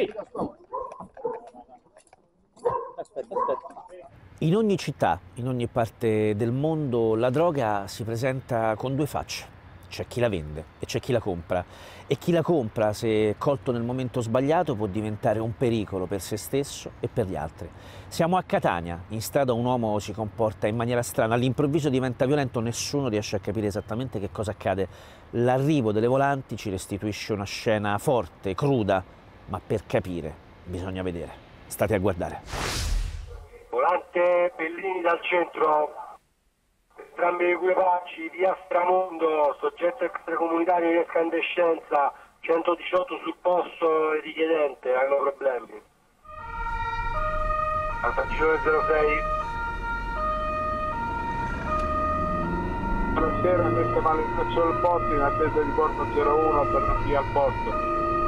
Ehi! Aspetta. In ogni città, in ogni parte del mondo, la droga si presenta con due facce. C'è chi la vende e c'è chi la compra. E chi la compra, se colto nel momento sbagliato, può diventare un pericolo per se stesso e per gli altri. Siamo a Catania, in strada un uomo si comporta in maniera strana, all'improvviso diventa violento, nessuno riesce a capire esattamente che cosa accade. L'arrivo delle volanti ci restituisce una scena forte, cruda, ma per capire bisogna vedere. State a guardare. Volante Bellini dal centro, entrambi gli equipaggi via Stramondo, soggetto extracomunitario in escandescenza, 118 sul posto e richiedente, hanno problemi. Stazione 06. Buonasera, questa è manifestazione del porto in attesa di porto 01 per la via al porto.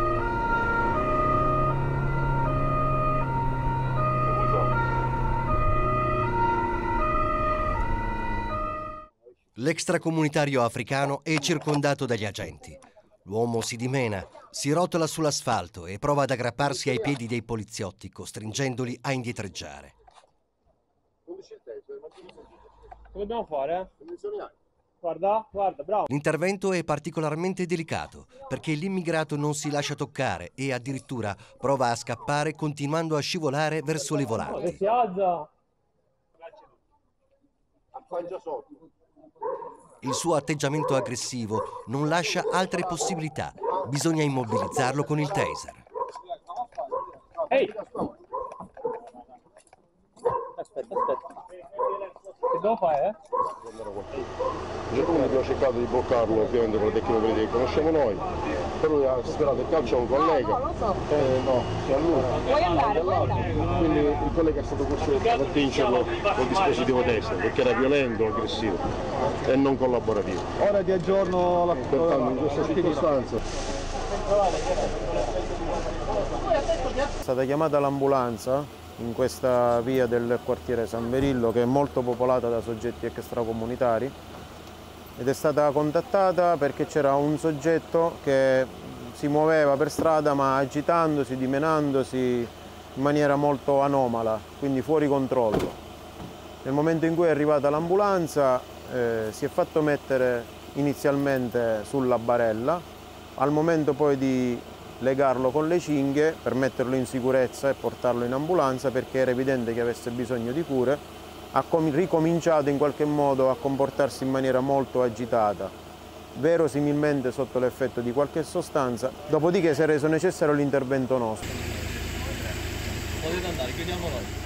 L'extracomunitario africano è circondato dagli agenti. L'uomo si dimena, si rotola sull'asfalto e prova ad aggrapparsi ai piedi dei poliziotti, costringendoli a indietreggiare. Che dobbiamo fare? Guarda, bravo. L'intervento è particolarmente delicato perché l'immigrato non si lascia toccare e addirittura prova a scappare continuando a scivolare verso le volanti. Che si alza! Appoggia sotto. Il suo atteggiamento aggressivo non lascia altre possibilità. Bisogna immobilizzarlo con il taser. Ehi! Aspetta. Che devo fare, Giacomo abbiamo cercato di bloccarlo ovviamente con la tecnologia che conosciamo noi, però lui ha sperato il calcio a un collega. No, lo so. No, sia lui. Puoi andare. Quindi il collega è stato costretto ad attingerlo col dispositivo taser perché era violento, aggressivo e non collaborativo. Ora ti aggiorno la pertanto in questa circostanza. È stata chiamata l'ambulanza in questa via del quartiere San Berillo che è molto popolata da soggetti extracomunitari ed è stata contattata perché c'era un soggetto che si muoveva per strada ma agitandosi, dimenandosi in maniera molto anomala, quindi fuori controllo. Nel momento in cui è arrivata l'ambulanza si è fatto mettere inizialmente sulla barella, al momento poi di legarlo con le cinghie per metterlo in sicurezza e portarlo in ambulanza perché era evidente che avesse bisogno di cure, ha ricominciato in qualche modo a comportarsi in maniera molto agitata, verosimilmente sotto l'effetto di qualche sostanza, dopodiché si è reso necessario l'intervento nostro. Potete andare, chiudiamo noi.